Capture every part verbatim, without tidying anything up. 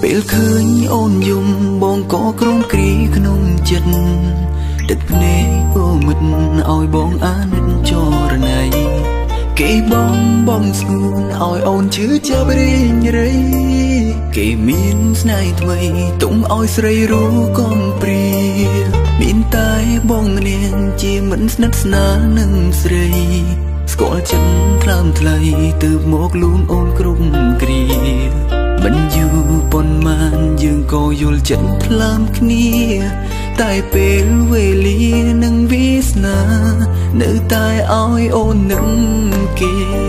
ពេលឃើញអូនយំបងក៏ក្រំគ្រីក្នុងចិត្តទឹកភ្នែកអូមិតឲ្យបងអាណិតចរណៃគេបងបងស្ងួនឲ្យអូនជឿចាប់រីងរៃគេមានស្នេហ៍ថ្មីទុំឲ្យស្រីรู้កំព្រាមានតែបងម្នាក់ជាមិនស្និទ្ធស្នាលនឹងស្រីស្គាល់ចិត្តថ្លើមថ្លៃទើបមកលួងអូនគ្រប់គ្រាមិនយូរប៉ុន្មានយើងក៏យល់ចិត្តថ្លើមគ្នាតែពេលវេលានឹងវាសនានៅតែឲ្យអូននឹងគេ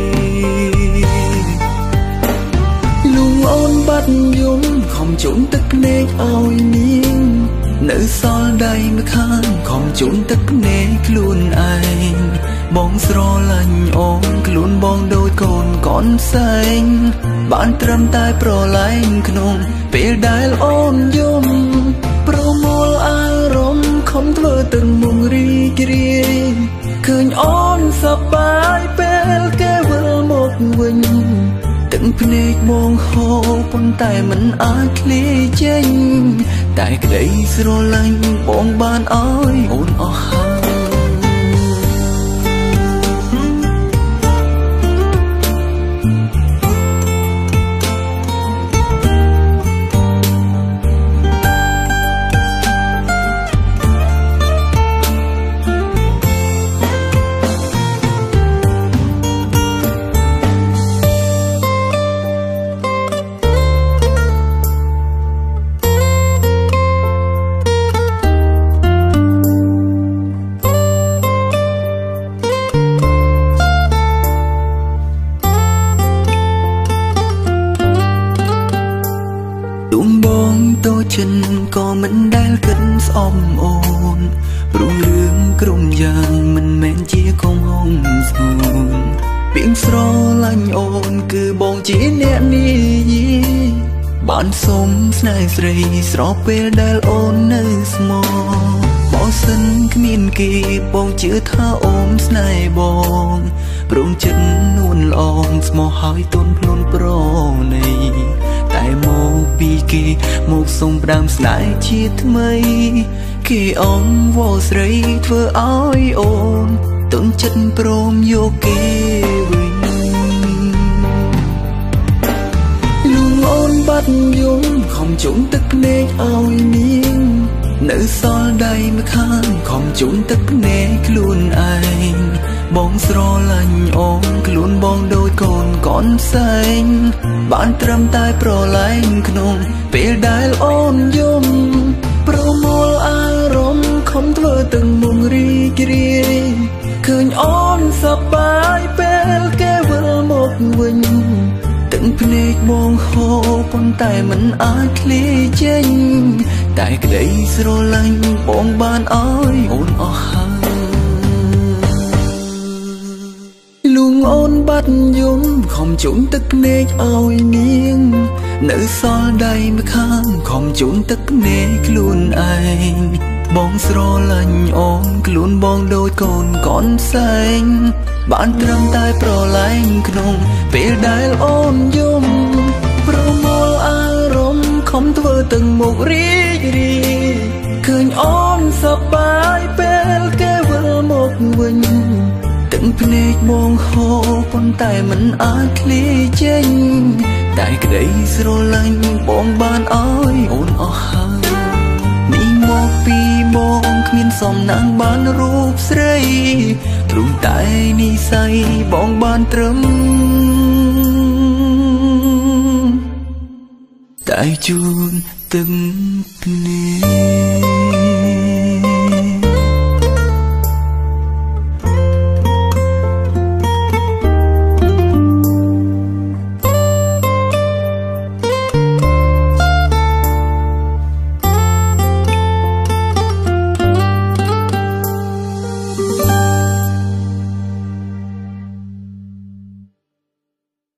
លួងអូនបាត់យំខំជូនទឹកភ្នែកឲ្យនាងនៅសល់ដៃម្ខាងខំជូនទឹកភ្នែកខ្លួនឯងបងស្រឡាញ់អូនខ្លួនបងដូចកូនកូនសែងបានត្រឹមតែប្រឡែងក្នុងពេលដែលអូនយំប្រមូលអារម្មណ៍ខំធ្វើទាំងមុងរីករាយឃើញអូនសប្បាយពេលគេវិលមកវិញទាំងភ្នែកបងហូរប៉ុន្តែមិនអាចឃ្លាយចេញតែក្តីស្រឡាញ់បងបានឲ្យអូនអស់ហើយចិនក៏មិនដែលគិតស្អប់អូនព្រោះរឿងក្រុមយ៉ាងមិនមែនជាកំហុងស្ងួនពីងស្រឡាញ់អូនគឺបងជាអ្នកនិយាយបានសុំស្នេហ៍ស្រីស្រពេលដែលអូននៅស្មោបើសិនគ្មានគេបងជឿថាអូនស្នេហ៍បងព្រមចិត្តនួនល្អងស្មោះហើយទន់ភ្លន់ប្រណីតែមកពីគេមកសុំផ្ដើមស្នេហ៍ជាថ្មីគេអងវល់ស្រីធ្វើឲ្យអូនទន់ចិត្តព្រមយកគេវិញលួងអូនបាត់យំខំជូនទឹកភ្នែកឲ្យនាងនៅសល់ដៃម្ខាងខំជូនទឹកភ្នែកខ្លួនឯងបងស្រឡាញ់អូនខ្លួនបងដូចកូនកូនសែងបានត្រឹមតែប្រឡែងក្នុងពេលដែលអូនយំប្រមូលអារម្មណ៍ខំធ្វើទាំងមុងរីករាយឃើញអូនសប្បាយពេលគេវិលមកវិញទាំងភ្នែកបងហូរប៉ុន្តែមិនអាចឃ្លាយចេញតែក្តីស្រឡាញ់បងបានឲ្យអូនអស់ហើយលួងអូនបាត់យំខំជូនទឹកភ្នែកឲ្យនាងនៅសល់ដៃម្ខាងខំជូនទឹកភ្នែកខ្លួនឯងបងស្រឡាញ់អូនខ្លួនបងដូចកូនកូនសែងបានត្រឹមតែប្រឡែងក្នុងពេលដែលអូនយំប្រមូលអារម្មណ៍ខំធ្វើទាំងមុខរីករាយឃើញអូនសប្បាយពេលគេវិលមកវិញទាំងភ្នែកបងហូរប៉ុន្តែមិនអាចឃ្លាយចេញតែក្តីស្រឡាញ់បងបានឲ្យអូនអស់ហើយនេះមកពីបងគ្មានសំណាងបានរូបស្រីព្រមតែនិស័យបងបានត្រឹមតែជូនទឹកភ្នែក